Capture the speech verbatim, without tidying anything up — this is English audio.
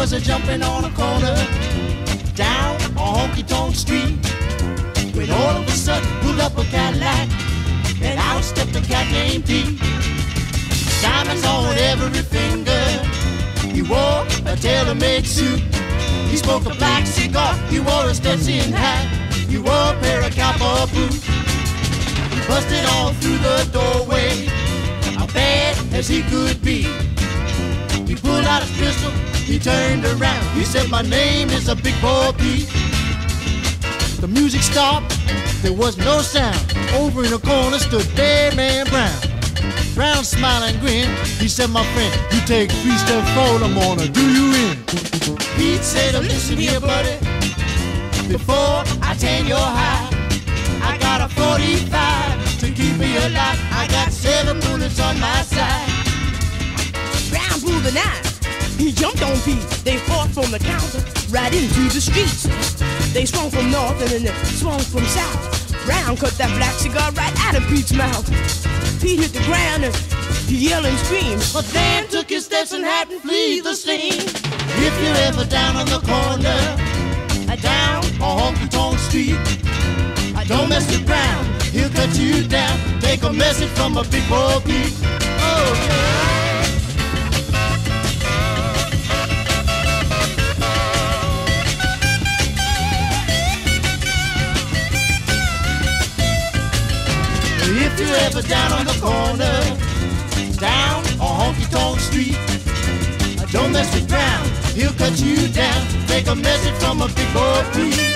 was a jumping on a corner down on Honky Tonk Street, when all of a sudden pulled up a Cadillac, and out stepped a cat named Pete. Diamonds on every finger, he wore a tailor-made suit. He smoked a black cigar, he wore a Stetson hat, he wore a pair of cowboy boots. He busted on through the doorway, as bad as he could be. He pulled out his pistol, he turned around, he said, "My name is a Big Boy Pete." The music stopped, there was no sound. Over in the corner stood Dead Man Brown. Brown smiled and grinned, he said, "My friend, you take three steps forward, I'm gonna do you in." Pete said, "Listen here, buddy, before I tan your hide, I got a forty-five to keep me alive. I got seven bullets on my side." Brown pulled the knife, he jumped on Pete. They fought from the counter right into the streets. They swung from north and then they swung from south. Brown cut that black cigar right out of Pete's mouth. Pete hit the ground and he yelled and screamed, but Dan took his Stetson hat and flee the scene. If you're ever down on the corner, down on Honky Tonk Street, don't mess with Brown, he'll cut you down. Take a message from a Big Boy Pete. Oh, yeah. If you're ever down on the corner, down on Honky Tonk Street, don't mess with Brown, he'll cut you down. Take a message from a Big Boy Pete.